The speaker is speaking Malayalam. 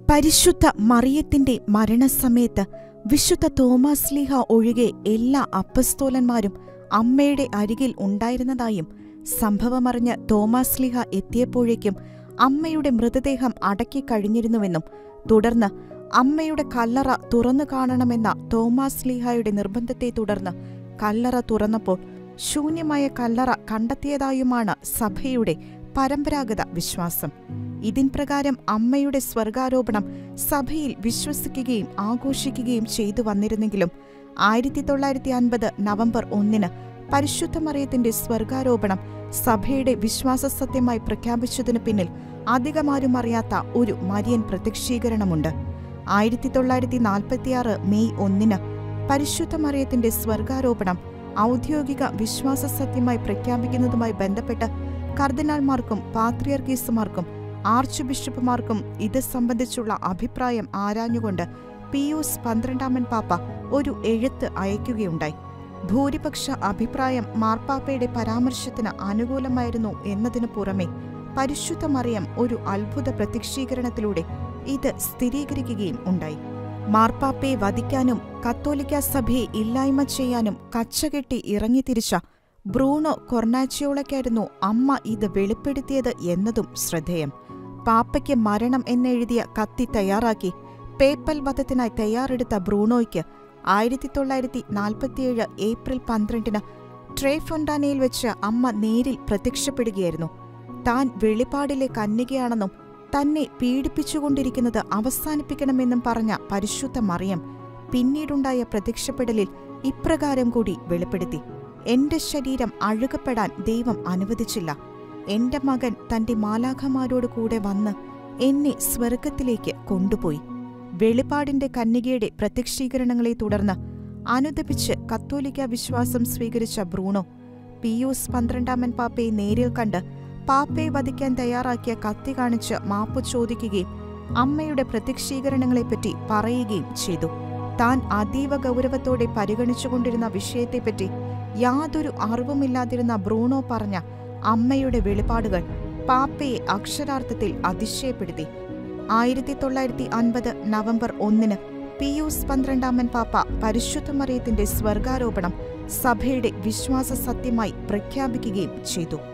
പരിശുദ്ധ മറിയത്തിന്റെ മരണസമയത്ത് വിശുദ്ധ തോമാശ്ലീഹ ഒഴികെ എല്ലാ അപ്പസ്തോലന്മാരും അമ്മയുടെ അരികിൽ ഉണ്ടായിരുന്നതായും സംഭവമറിഞ്ഞ് തോമാശ്ലീഹ എത്തിയപ്പോഴേക്കും അമ്മയുടെ മൃതദേഹം അടക്കിക്കഴിഞ്ഞിരുന്നുവെന്നും തുടർന്ന് അമ്മയുടെ കല്ലറ തുറന്നു കാണണമെന്ന തോമാശ്ലീഹായുടെ നിർബന്ധത്തെ തുടർന്ന് കല്ലറ തുറന്നപ്പോൾ ശൂന്യമായ കല്ലറ കണ്ടെത്തിയതായുമാണ് സഭയുടെ പരമ്പരാഗത വിശ്വാസം. ഇതിൻ പ്രകാരം അമ്മയുടെ സ്വർഗാരോപണം സഭയിൽ വിശ്വസിക്കുകയും ആഘോഷിക്കുകയും ചെയ്തു വന്നിരുന്നെങ്കിലും 1950 നവംബർ 1 പരിശുദ്ധ മറിയത്തിന്റെ സ്വർഗാരോപണം സഭയുടെ വിശ്വാസസത്യമായി പ്രഖ്യാപിച്ചതിനു പിന്നിൽ അധികമാരും അറിയാത്ത ഒരു മരിയൻ പ്രത്യക്ഷീകരണമുണ്ട്. 1946 മെയ് 1 പരിശുദ്ധ മറിയത്തിന്റെ സ്വർഗാരോപണം ഔദ്യോഗിക വിശ്വാസസത്യമായി പ്രഖ്യാപിക്കുന്നതുമായി ബന്ധപ്പെട്ട് കർദിനാൾമാർക്കും പാത്രിയർക്കീസുമാർക്കും ആർച്ച് ബിഷപ്പുമാർക്കും ഇത് സംബന്ധിച്ചുള്ള അഭിപ്രായം ആരാഞ്ഞുകൊണ്ട് പിയൂസ് 12 പാപ്പ ഒരു എഴുത്ത് അയക്കുകയുണ്ടായി. ഭൂരിപക്ഷ അഭിപ്രായം മാർപ്പാപ്പയുടെ പരാമർശത്തിന് അനുകൂലമായിരുന്നു എന്നതിനു പുറമെ പരിശുദ്ധ മറിയം ഒരു അത്ഭുത പ്രത്യക്ഷീകരണത്തിലൂടെ ഇത് സ്ഥിരീകരിക്കുകയും ഉണ്ടായി. മാർപ്പാപ്പയെ വധിക്കാനും കത്തോലിക്ക സഭയെ ഇല്ലായ്മ ചെയ്യാനും കച്ചകെട്ടി ഇറങ്ങിത്തിരിച്ച ബ്രൂണോ കൊർണാച്ചിയോളയ്ക്കായിരുന്നു അമ്മ ഇത് വെളിപ്പെടുത്തിയത് എന്നതും ശ്രദ്ധേയം. പാപ്പയ്ക്ക് മരണം എന്നെഴുതിയ കത്തി തയ്യാറാക്കി പേപ്പൽ വധത്തിനായി തയ്യാറെടുത്ത ബ്രൂണോയ്ക്ക് 1947 ഏപ്രിൽ 12 ട്രേഫൊണ്ടാനയിൽ വെച്ച് അമ്മ നേരിൽ പ്രത്യക്ഷപ്പെടുകയായിരുന്നു. താൻ വെളിപാടിലെ കന്യകയാണെന്നും തന്നെ പീഡിപ്പിച്ചുകൊണ്ടിരിക്കുന്നത് അവസാനിപ്പിക്കണമെന്നും പറഞ്ഞ പരിശുദ്ധ മറിയം പിന്നീടുണ്ടായ പ്രത്യക്ഷപ്പെടലിൽ ഇപ്രകാരം കൂടി വെളിപ്പെടുത്തി: എന്റെ ശരീരം അഴുകപ്പെടാൻ ദൈവം അനുവദിച്ചില്ല. എന്റെ മകൻ തന്റെ മാലാഖമാരോട് കൂടെ വന്ന് എന്നെ സ്വർഗത്തിലേക്ക് കൊണ്ടുപോയി. വെളിപാടിന്റെ കന്യകയുടെ പ്രത്യക്ഷീകരണങ്ങളെ തുടർന്ന് അനുദപിച്ച് കത്തോലിക്ക വിശ്വാസം സ്വീകരിച്ച ബ്രൂണോ പിയൂസ് 12 പാപ്പയെ നേരിൽ കണ്ട് പാപ്പയെ വധിക്കാൻ തയ്യാറാക്കിയ കത്തി കാണിച്ച് മാപ്പ് ചോദിക്കുകയും അമ്മയുടെ പ്രത്യക്ഷീകരണങ്ങളെപ്പറ്റി പറയുകയും ചെയ്തു. താൻ അതീവ ഗൗരവത്തോടെ പരിഗണിച്ചുകൊണ്ടിരുന്ന വിഷയത്തെപ്പറ്റി യാതൊരു അറിവുമില്ലാതിരുന്ന ബ്രൂണോ പറഞ്ഞ അമ്മയുടെ വെളിപാടുകൾ പാപ്പയെ അക്ഷരാർത്ഥത്തിൽ അതിശയപ്പെടുത്തി. 1950 നവംബർ 1 പിയൂസ് 12 പാപ്പ പരിശുദ്ധ മറിയത്തിന്റെ സ്വർഗാരോപണം സഭയുടെ വിശ്വാസ സത്യമായി പ്രഖ്യാപിക്കുകയും ചെയ്തു.